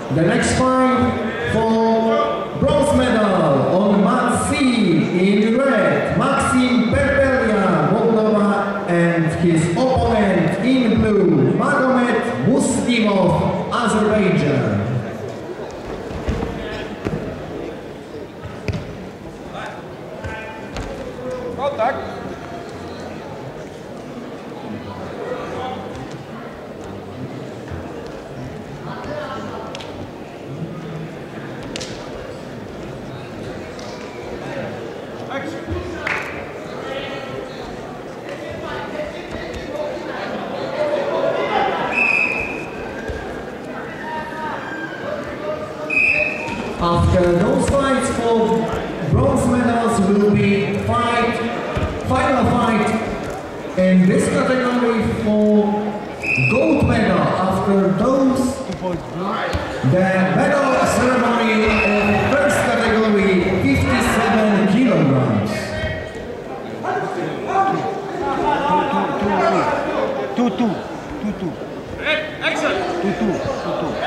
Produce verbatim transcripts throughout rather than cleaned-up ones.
The next fight for bronze medal on mat C in red, Maxim Perpelia, Moldova, and his opponent in blue, Magomed Muslimov, Azerbaijan. Contact. After those fights for bronze medals will be fight, final fight in this category for gold medal. After those, the medal ceremony of first category, fifty-seven kilograms. Two, two, two, two. Excellent. Two, two, two, two.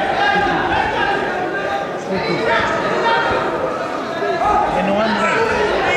And one red.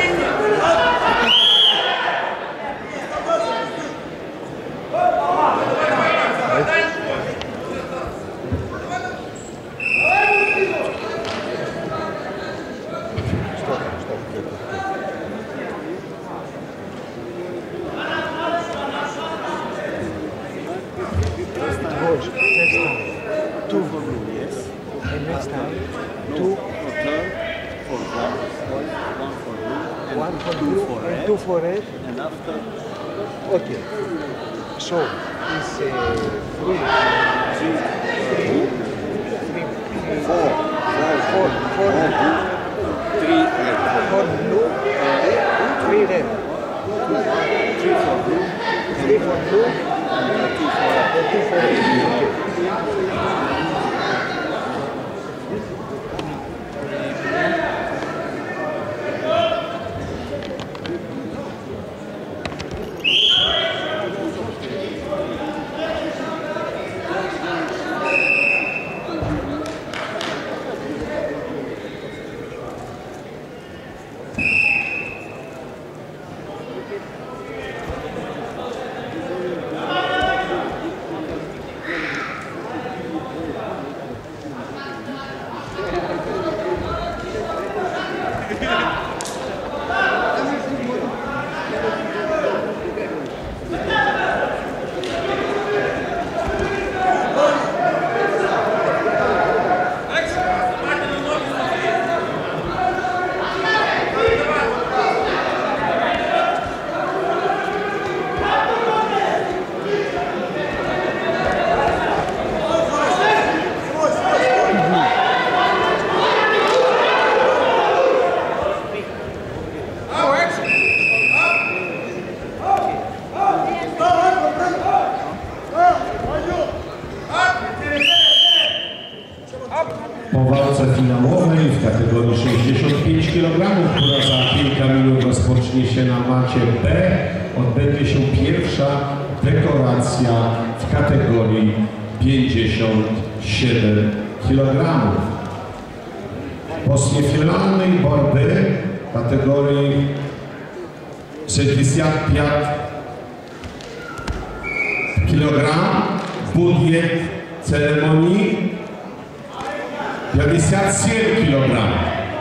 Two for blue, yes. And next time, two for third, for black, one for blue, and one for two blue for and red, two for red. and after Okay. So it's uh, three, three, three, three, three, four, four, four, four blue, three red, four blue, three red, three for blue, three for blue, and two for red. and two for red. Okay. Po walce finałowej w kategorii sześćdziesiąt pięć kilogramów, która za kilka minut rozpocznie się na macie B, odbędzie się pierwsza dekoracja w kategorii pięćdziesiąt siedem kilogramów. После финальной борьбы в категории шестьдесят пять килограмм будет церемонии пятьдесят семь килограмм.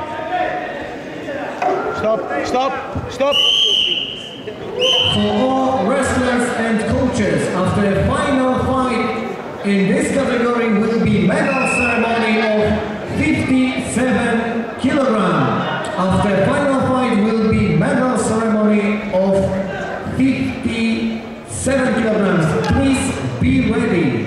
Stop, stop, stop. For all wrestlers and coaches, after the final fight in this category will be medal ceremony of fifty-seven kilograms. After final fight will be medal ceremony of fifty-seven kilograms. Please be ready.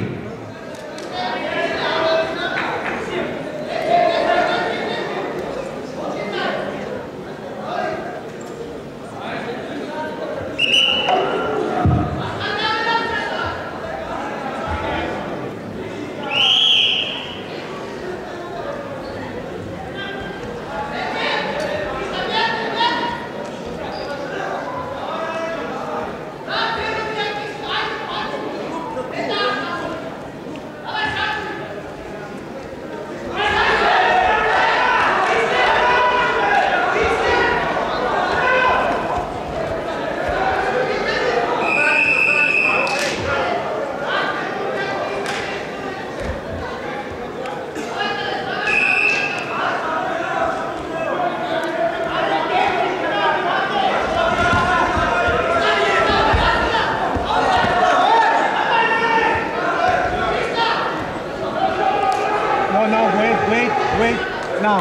Now.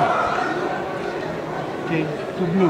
Okay, to blue.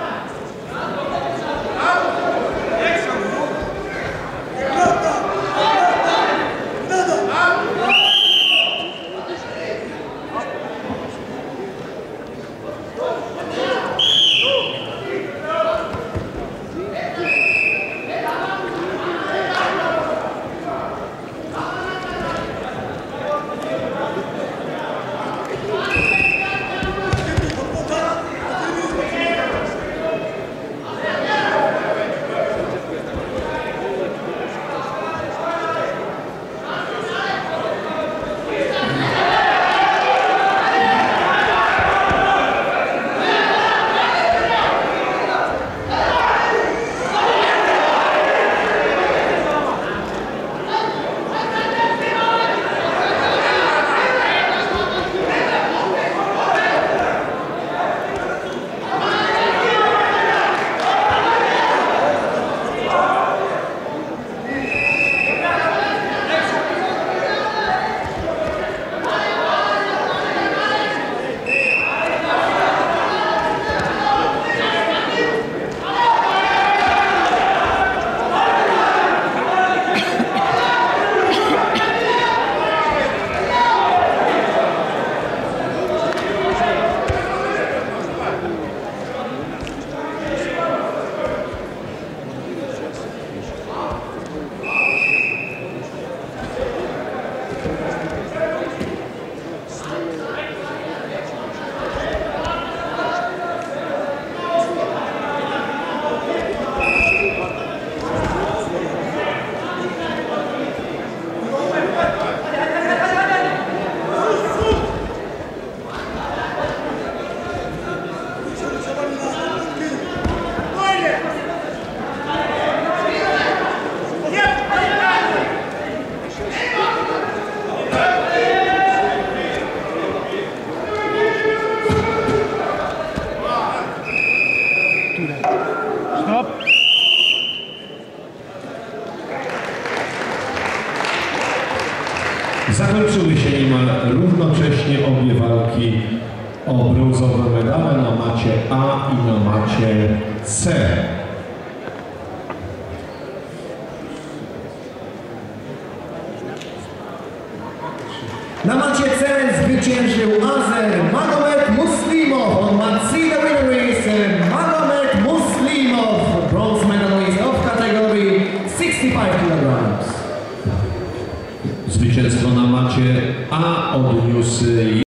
Stop. Zakończyły się niemal równocześnie obie walki o brązowe medale na macie A i na macie C. Na macie C zwyciężył Azer Magomed Muslimov. On ma C, the winner is Magomed Muslimov, bronze medalist of category sixty-five kilograms. Zwycięstwo na macie A odniósł